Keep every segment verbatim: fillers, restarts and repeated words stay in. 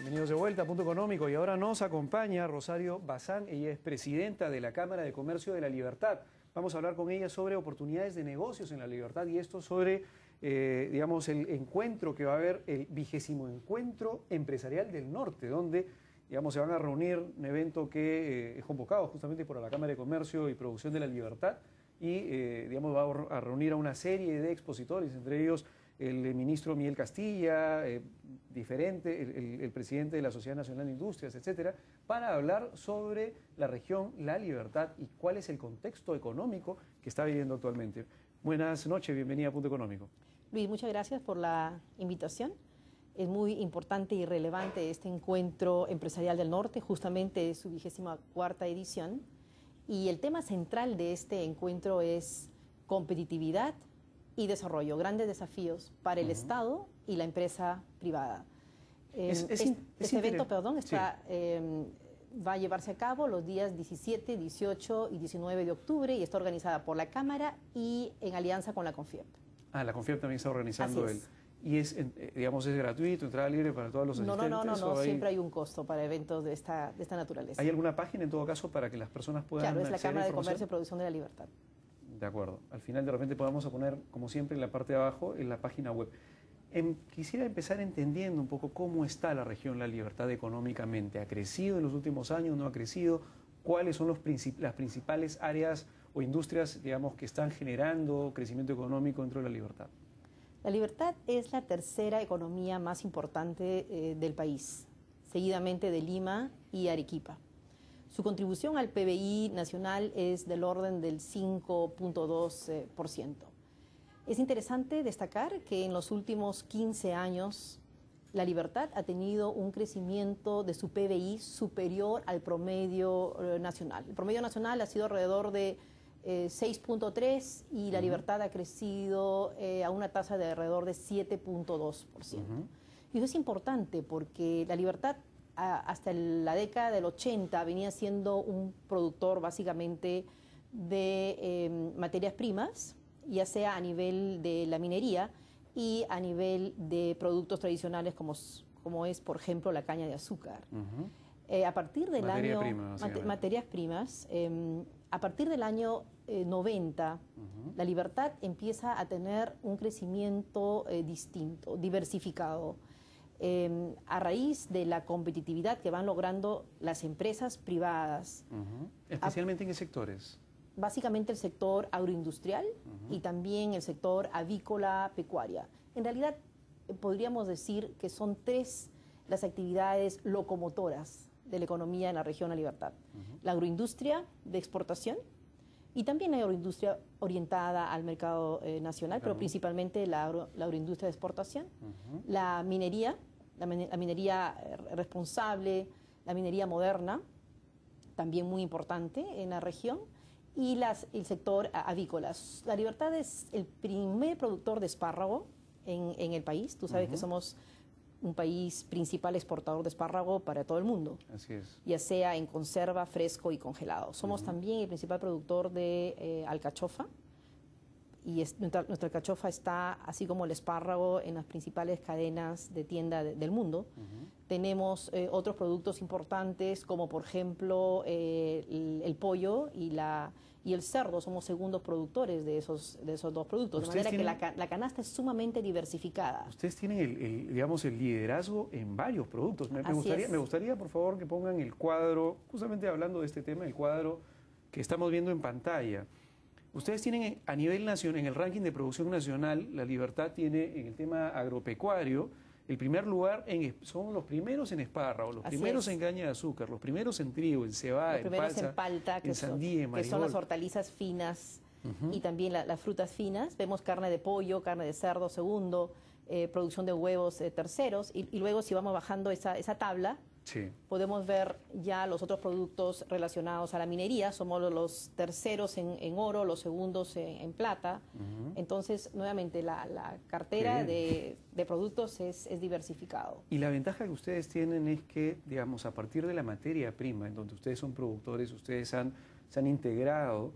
Bienvenidos de vuelta a Punto Económico y ahora nos acompaña Rosario Bazán, ella es presidenta de la Cámara de Comercio de La Libertad. Vamos a hablar con ella sobre oportunidades de negocios en La Libertad y esto sobre, eh, digamos, el encuentro que va a haber, el vigésimo encuentro empresarial del norte, donde, digamos, se van a reunir un evento que eh, es convocado justamente por la Cámara de Comercio y Producción de La Libertad y, eh, digamos, va a reunir a una serie de expositores, entre ellos el ministro Miguel Castilla, eh, diferente, el, el, el presidente de la Sociedad Nacional de Industrias, etcétera, para hablar sobre la región La Libertad y cuál es el contexto económico que está viviendo actualmente. Buenas noches, bienvenida a Punto Económico. Luis, muchas gracias por la invitación. Es muy importante y relevante este encuentro empresarial del norte, justamente es su vigésima cuarta edición. Y el tema central de este encuentro es competitividad y desarrollo, grandes desafíos para el uh-huh. Estado y la empresa privada. Es, eh, es, este es evento perdón, está, sí. eh, va a llevarse a cabo los días diecisiete, dieciocho y diecinueve de octubre y está organizada por la Cámara y en alianza con la CONFIEP. Ah, la CONFIEP también está organizando Así el... es. Y es, digamos, es gratuito, entrada libre para todos los no, asistentes. No, no, no, no hay... siempre hay un costo para eventos de esta, de esta naturaleza. ¿Hay alguna página en todo caso para que las personas puedan Claro, es la Cámara de Comercio y información? Producción de la Libertad. De acuerdo. Al final de repente podamos poner, como siempre, en la parte de abajo, en la página web. En, quisiera empezar entendiendo un poco cómo está la región La Libertad económicamente. ¿Ha crecido en los últimos años? ¿No ha crecido? ¿Cuáles son los princip las principales áreas o industrias, digamos, que están generando crecimiento económico dentro de La Libertad? La Libertad es la tercera economía más importante eh, del país, seguidamente de Lima y Arequipa. Su contribución al P B I nacional es del orden del cinco punto dos por ciento. Es interesante destacar que en los últimos quince años La Libertad ha tenido un crecimiento de su P B I superior al promedio eh, nacional. El promedio nacional ha sido alrededor de eh, seis punto tres y La Libertad uh-huh. ha crecido eh, a una tasa de alrededor de siete punto dos por ciento. Uh-huh. Y eso es importante porque La Libertad hasta la década del ochenta venía siendo un productor básicamente de eh, materias primas, ya sea a nivel de la minería y a nivel de productos tradicionales como, como es, por ejemplo, la caña de azúcar. Uh-huh. eh, a partir del Materia año... Prima, mate, materias primas. Eh, a partir del año eh, noventa, uh-huh. La Libertad empieza a tener un crecimiento eh, distinto, diversificado. Eh, a raíz de la competitividad que van logrando las empresas privadas. Uh-huh. ¿Especialmente a, en qué sectores? Básicamente el sector agroindustrial uh-huh. y también el sector avícola pecuaria. En realidad eh, podríamos decir que son tres las actividades locomotoras de la economía en la región La Libertad. Uh-huh. La agroindustria de exportación y también la agroindustria orientada al mercado eh, nacional, uh-huh. pero principalmente la, agro, la agroindustria de exportación, uh-huh. la minería, la, la minería responsable, la minería moderna, también muy importante en la región, y las, el sector avícola. La Libertad es el primer productor de espárrago en, en el país. Tú sabes uh-huh. que somos un país principal exportador de espárrago para todo el mundo. Así es. Ya sea en conserva, fresco y congelado. Somos uh-huh. también el principal productor de eh, alcachofa. Y es, nuestra, nuestra alcachofa está, así como el espárrago, en las principales cadenas de tienda de, del mundo. Uh-huh. Tenemos eh, otros productos importantes, como por ejemplo eh, el, el pollo y, la, y el cerdo. Somos segundos productores de esos, de esos dos productos. De manera tienen, que la, la canasta es sumamente diversificada. Ustedes tienen el, el, digamos, el liderazgo en varios productos. Me, me, gustaría, me gustaría, por favor, que pongan el cuadro, justamente hablando de este tema, el cuadro que estamos viendo en pantalla. Ustedes tienen a nivel nacional, en el ranking de producción nacional, La Libertad tiene en el tema agropecuario el primer lugar, en, son los primeros en espárrago, los Así primeros es. en caña de azúcar, los primeros en trigo, en cebada, los primeros en palta, en, palta, que en sandía, en son, que son las hortalizas finas uh-huh. y también la, las frutas finas. Vemos carne de pollo, carne de cerdo segundo, eh, producción de huevos eh, terceros y, y luego si vamos bajando esa, esa tabla, sí. podemos ver ya los otros productos relacionados a la minería. Somos los terceros en, en oro, los segundos en, en plata. Uh-huh. Entonces, nuevamente, la, la cartera de, de productos es, es diversificado. Y la ventaja que ustedes tienen es que, digamos, a partir de la materia prima, en donde ustedes son productores, ustedes han, se han integrado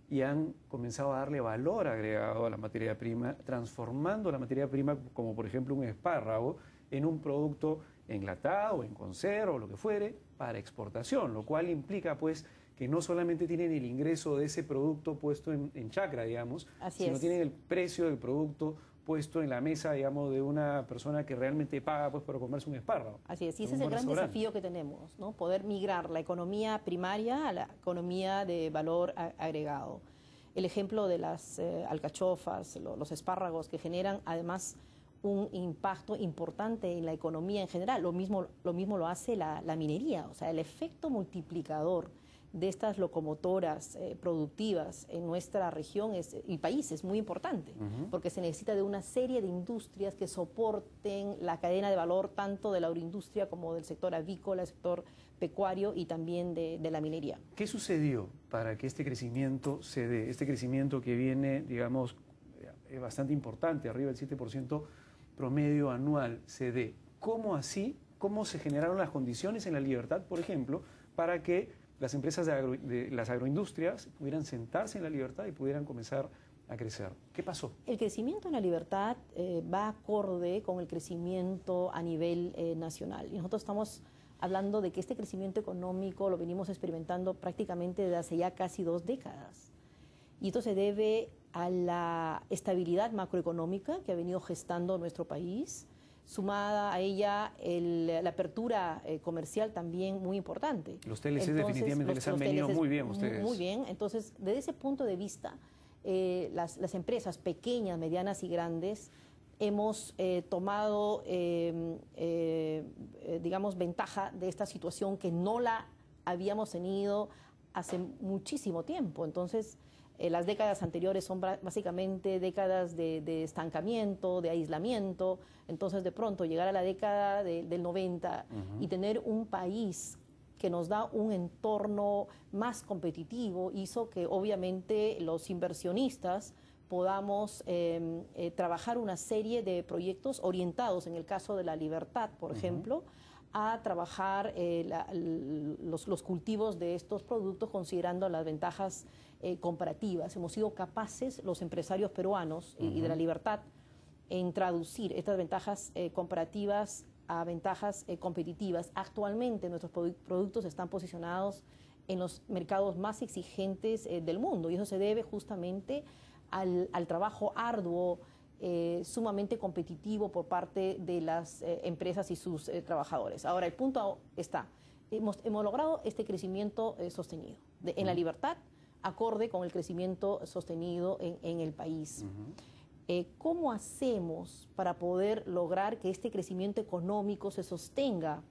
y han comenzado a darle valor agregado a la materia prima, transformando la materia prima, como por ejemplo un espárrago, en un producto enlatado, en conserva o lo que fuere, para exportación, lo cual implica pues que no solamente tienen el ingreso de ese producto puesto en, en chacra, digamos, Así sino es. tienen el precio del producto puesto en la mesa, digamos, de una persona que realmente paga pues por comerse un espárrago. Así es, y ese en es el un gran restaurante. desafío que tenemos, ¿no? Poder migrar la economía primaria a la economía de valor a- agregado. El ejemplo de las eh, alcachofas, lo- los espárragos que generan además un impacto importante en la economía en general. Lo mismo lo, mismo lo hace la, la minería, o sea, el efecto multiplicador de estas locomotoras eh, productivas en nuestra región es, y país es muy importante, Ujú. porque se necesita de una serie de industrias que soporten la cadena de valor tanto de la agroindustria como del sector avícola, el sector pecuario y también de, de la minería. ¿Qué sucedió para que este crecimiento se dé? Este crecimiento que viene, digamos, es bastante importante, arriba del siete por ciento promedio anual, se dé. ¿Cómo así? ¿Cómo se generaron las condiciones en la libertad, por ejemplo, para que las empresas de, agro, de las agroindustrias pudieran sentarse en la libertad y pudieran comenzar a crecer? ¿Qué pasó? El crecimiento en la libertad eh, va acorde con el crecimiento a nivel eh, nacional. Y nosotros estamos hablando de que este crecimiento económico lo venimos experimentando prácticamente desde hace ya casi dos décadas. Y esto se debe a la estabilidad macroeconómica que ha venido gestando nuestro país, sumada a ella el, la apertura eh, comercial también muy importante. Los T L C Entonces, definitivamente los- les han los venido T L Cs muy bien a ustedes. Muy bien, entonces desde ese punto de vista, eh, las, las empresas pequeñas, medianas y grandes hemos eh, tomado, eh, eh, eh, digamos, ventaja de esta situación que no la habíamos tenido hace muchísimo tiempo. Entonces, eh, las décadas anteriores son básicamente décadas de, de estancamiento, de aislamiento. Entonces, de pronto, llegar a la década de, del noventa uh-huh. y tener un país que nos da un entorno más competitivo hizo que, obviamente, los inversionistas podamos eh, eh, trabajar una serie de proyectos orientados, en el caso de la libertad, por uh-huh. ejemplo, a trabajar eh, la, los, los cultivos de estos productos considerando las ventajas eh, comparativas. Hemos sido capaces, los empresarios peruanos uh-huh. y, y de la libertad, en traducir estas ventajas eh, comparativas a ventajas eh, competitivas. Actualmente nuestros produ- productos están posicionados en los mercados más exigentes eh, del mundo y eso se debe justamente al, al trabajo arduo, Eh, sumamente competitivo por parte de las eh, empresas y sus eh, trabajadores. Ahora, el punto está, hemos, hemos logrado este crecimiento eh, sostenido de, en uh-huh. la libertad, acorde con el crecimiento sostenido en, en el país. Uh-huh. eh, ¿Cómo hacemos para poder lograr que este crecimiento económico se sostenga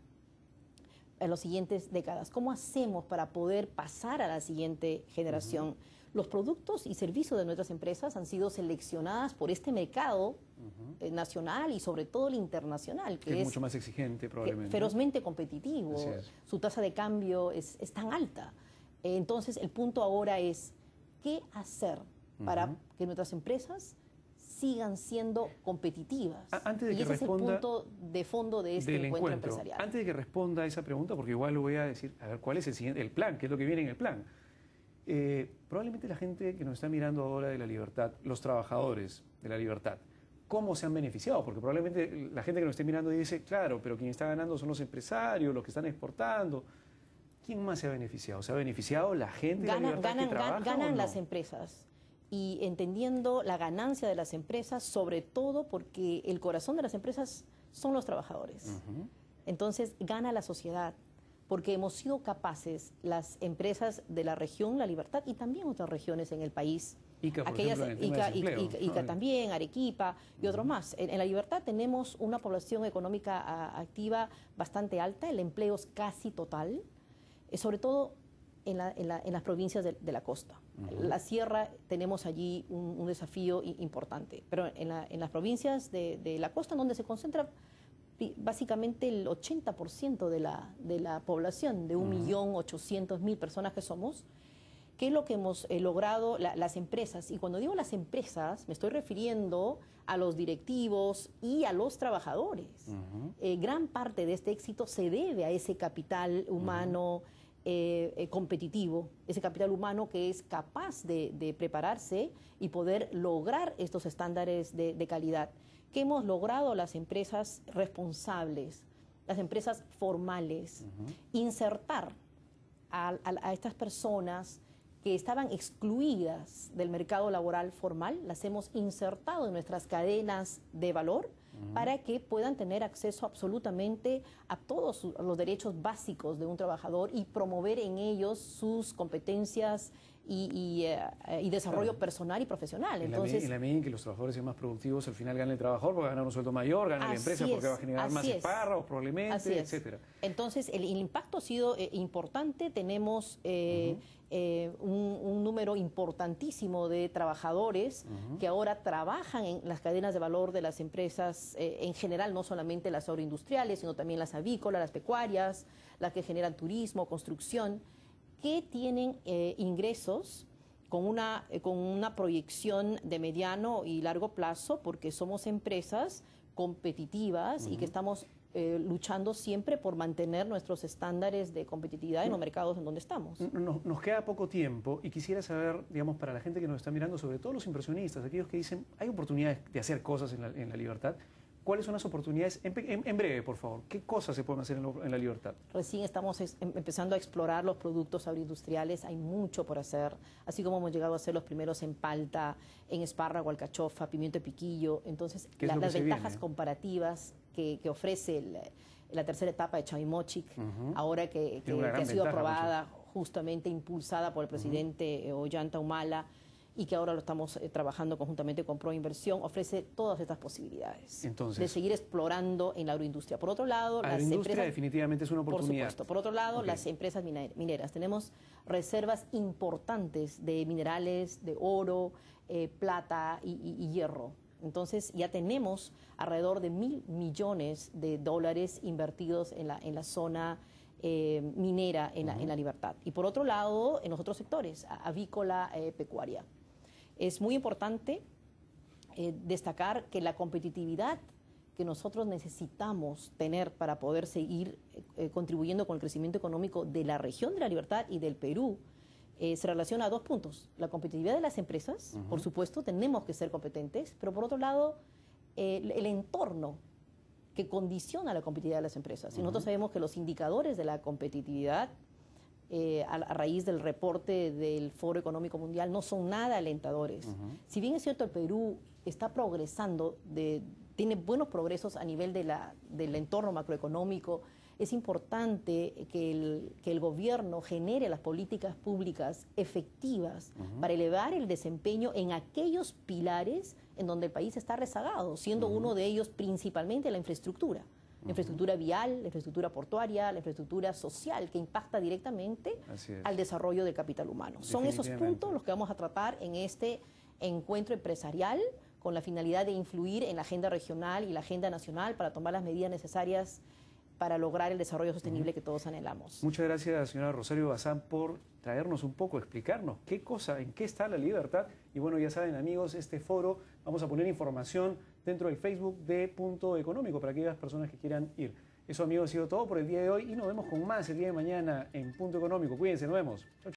en las siguientes décadas? ¿Cómo hacemos para poder pasar a la siguiente generación? Uh-huh. Los productos y servicios de nuestras empresas han sido seleccionadas por este mercado uh-huh. eh, nacional y sobre todo el internacional, que, que es, es mucho más exigente probablemente. Ferozmente competitivo. Su tasa de cambio es, es tan alta. Eh, entonces, el punto ahora es, ¿qué hacer uh-huh. para que nuestras empresas sigan siendo competitivas? Antes de y que ese responda es el punto de fondo de este encuentro, encuentro empresarial. Antes de que responda a esa pregunta, porque igual le voy a decir, a ver, ¿cuál es el siguiente, el plan? ¿Qué es lo que viene en el plan? Eh, probablemente la gente que nos está mirando ahora de la libertad, los trabajadores de la libertad, ¿cómo se han beneficiado? Porque probablemente la gente que nos esté mirando dice, claro, pero quien está ganando son los empresarios, los que están exportando. ¿Quién más se ha beneficiado? ¿Se ha beneficiado la gente Gana, de la libertad ganan, que trabaja ganan o no? las empresas. Y entendiendo la ganancia de las empresas, sobre todo porque el corazón de las empresas son los trabajadores. Uh-huh. Entonces, gana la sociedad, porque hemos sido capaces, las empresas de la región La Libertad y también otras regiones en el país, Ica, por aquellas, ejemplo, Ica, Ica, Ica, Ica, Ica también, Arequipa y uh-huh. otros más. En, en La Libertad tenemos una población económica a, activa bastante alta, el empleo es casi total, eh, sobre todo en, la, en, la, en las provincias de, de la costa. Uh-huh. La sierra tenemos allí un, un desafío importante, pero en, la, en las provincias de, de la costa, donde se concentra básicamente el ochenta por ciento de la, de la población, de un millón ochocientos mil personas que somos, ¿qué es lo que hemos eh, logrado la, las empresas? Y cuando digo las empresas, me estoy refiriendo a los directivos y a los trabajadores. Uh-huh. eh, gran parte de este éxito se debe a ese capital humano, uh-huh. eh, eh, competitivo, ese capital humano que es capaz de, de prepararse y poder lograr estos estándares de, de calidad que hemos logrado las empresas responsables, las empresas formales, uh-huh. insertar a, a, a estas personas que estaban excluidas del mercado laboral formal, las hemos insertado en nuestras cadenas de valor uh-huh. para que puedan tener acceso absolutamente a todos los derechos básicos de un trabajador y promover en ellos sus competencias y, y, uh, y desarrollo claro. personal y profesional. En Entonces, la, en la medida en que los trabajadores sean más productivos, al final gana el trabajador porque va a ganar un sueldo mayor, gana la empresa es, porque va a generar más espárragos probablemente, etcétera. Entonces, el, el impacto ha sido eh, importante. Tenemos eh, uh-huh. eh, un, un número importantísimo de trabajadores uh-huh. que ahora trabajan en las cadenas de valor de las empresas eh, en general, no solamente las agroindustriales, sino también las avícolas, las pecuarias, las que generan turismo, construcción, que tienen eh, ingresos con una, eh, con una proyección de mediano y largo plazo, porque somos empresas competitivas uh-huh. y que estamos eh, luchando siempre por mantener nuestros estándares de competitividad en los mercados en donde estamos. Nos, nos queda poco tiempo y quisiera saber, digamos, para la gente que nos está mirando, sobre todo los inversionistas, aquellos que dicen, hay oportunidades de hacer cosas en la, en la libertad. ¿Cuáles son las oportunidades? En, en, en breve, por favor, ¿qué cosas se pueden hacer en, lo, en la libertad? Recién estamos es, em, empezando a explorar los productos agroindustriales, hay mucho por hacer, así como hemos llegado a ser los primeros en palta, en espárrago, alcachofa, pimiento de piquillo. Entonces, la, las ventajas viene? comparativas que, que ofrece el, la tercera etapa de Chavimochic, uh-huh. ahora que, que, que ha sido ventaja, aprobada, justamente impulsada por el presidente uh-huh. Ollanta Humala, y que ahora lo estamos eh, trabajando conjuntamente con Proinversión, ofrece todas estas posibilidades Entonces, de seguir explorando en la agroindustria. Por otro lado, la las industria empresas, definitivamente es una oportunidad. Por supuesto. Por otro lado, okay. las empresas mineras. Tenemos reservas importantes de minerales, de oro, eh, plata y, y, y hierro. Entonces, ya tenemos alrededor de mil millones de dólares invertidos en la, en la zona eh, minera en, uh-huh. la, en la libertad. Y por otro lado, en los otros sectores, avícola, eh, pecuaria. Es muy importante eh, destacar que la competitividad que nosotros necesitamos tener para poder seguir eh, contribuyendo con el crecimiento económico de la región de la libertad y del Perú eh, se relaciona a dos puntos. La competitividad de las empresas, uh-huh. por supuesto, tenemos que ser competentes, pero por otro lado, eh, el entorno que condiciona la competitividad de las empresas. Uh-huh. Y nosotros sabemos que los indicadores de la competitividad Eh, a, a raíz del reporte del Foro Económico Mundial no son nada alentadores. Uh-huh. Si bien es cierto, el Perú está progresando, de, tiene buenos progresos a nivel de la, del entorno macroeconómico, es importante que el, que el gobierno genere las políticas públicas efectivas uh-huh. para elevar el desempeño en aquellos pilares en donde el país está rezagado, siendo uh-huh. uno de ellos principalmente la infraestructura. La infraestructura vial, la infraestructura portuaria, la infraestructura social que impacta directamente al desarrollo del capital humano. Son esos puntos los que vamos a tratar en este encuentro empresarial con la finalidad de influir en la agenda regional y la agenda nacional para tomar las medidas necesarias para lograr el desarrollo sostenible uh-huh. que todos anhelamos. Muchas gracias, señora Rosario Bazán, por traernos un poco, explicarnos qué cosa, en qué está la libertad. Y bueno, ya saben, amigos, este foro, vamos a poner información dentro del Facebook de Punto Económico para aquellas personas que quieran ir. Eso, amigos, ha sido todo por el día de hoy y nos vemos con más el día de mañana en Punto Económico. Cuídense, nos vemos. Chau, chau.